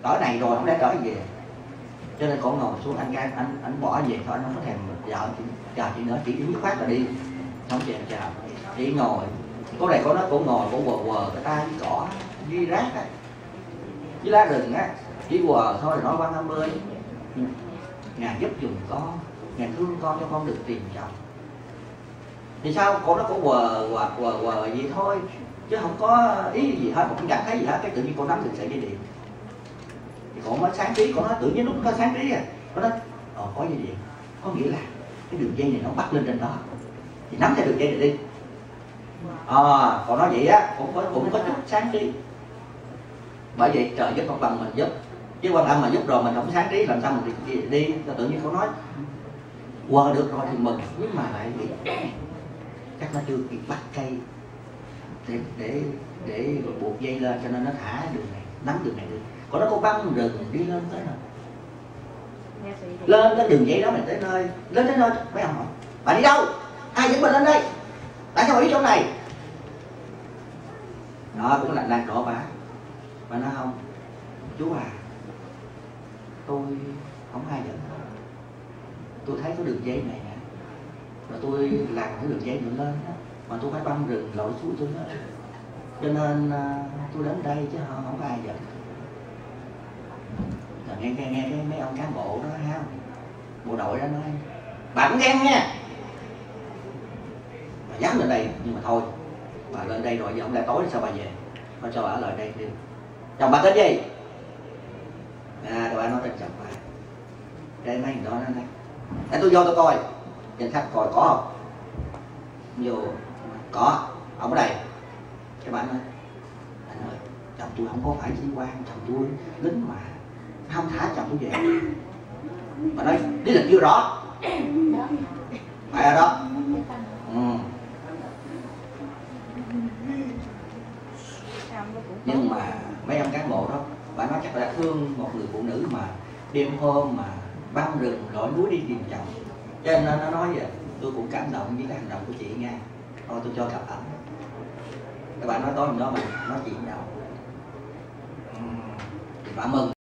cỡ này rồi không lẽ cỡ về. Cho nên cổ ngồi xuống, anh bỏ về thôi, anh không có thèm vợ chào chị nữa, chỉ dứt khoát là đi, không chào. Chị ngồi, cô này có nói cổ ngồi, cổ quờ cái tay với cỏ, với rác á, với lá rừng á, chỉ quờ thôi là nói Quan Âm ơi, Ngài giúp giùm con, Ngài thương con cho con được tìm chồng. Thì sao cổ nói cổ quờ vậy thôi, chứ không có ý gì hết, không cảm thấy gì hết. Cái tự nhiên cô nắm được sợi dây điện, thì cổ mới sáng trí, cổ nói tự nhiên lúc có sáng trí à, cổ nói có dây điện, có nghĩa là cái đường dây này nó bắt lên trên đó, thì nắm theo đường dây này đi. Còn nói vậy á, cũng có chút sáng trí. Bởi vậy trời giúp con bằng mình giúp, chứ Quan Âm mà giúp rồi mình không sáng trí làm sao mình đi. Tự nhiên cô nói quờ được rồi thì mừng, nhưng mà lại bị chắc nó chưa kịp bắt cây để buộc dây lên, cho nên nó thả đường này, nắm đường này đi. Còn nó có băng rừng đi lên tới nào, lên cái đường dây đó, mình tới nơi, lên tới nơi mấy ông hỏi bà đi đâu, ai dẫn mình lên đây, tại sao bà biết chỗ này đó. Cũng là đang đổ bà nói không chú à, tôi không ai dẫn, tôi thấy có đường dây này nè, rồi tôi làm cái đường dây nữa lên đó, mà tôi phải băng rừng lội suối tôi đó, cho nên tôi đến đây chứ không có ai dẫn. Rồi nghe cái mấy ông cán bộ đó ha, bộ đội đó nói bà cũng ghen nha, bà dám lên đây, nhưng mà thôi bà lên đây rồi giờ không lẽ tối sao bà về, thôi cho bà ở lại đây đi. Chồng bà tên gì? Rồi bà nói tên chồng bà. Đây mấy người đó nói này, để tôi vô tôi coi, nhìn khách coi có không? Vô có, ông ở đây. Cái bạn nói anh ơi, chồng tôi không có phải sĩ quan, chồng tôi lính mà không thả chồng tôi về. Bà nói lý lịch chưa rõ, phải ở đó. Nhưng mà mấy ông cán bộ đó, bà nói chắc là thương một người phụ nữ mà đêm hôm mà băng rừng lội núi đi tìm chồng, cho nên nó nói vậy. Tôi cũng cảm động với cái hành động của chị nha, thôi tôi cho gặp ảnh. Các bạn nói tối hôm đó mà nói chuyện nhau, thì bà mừng.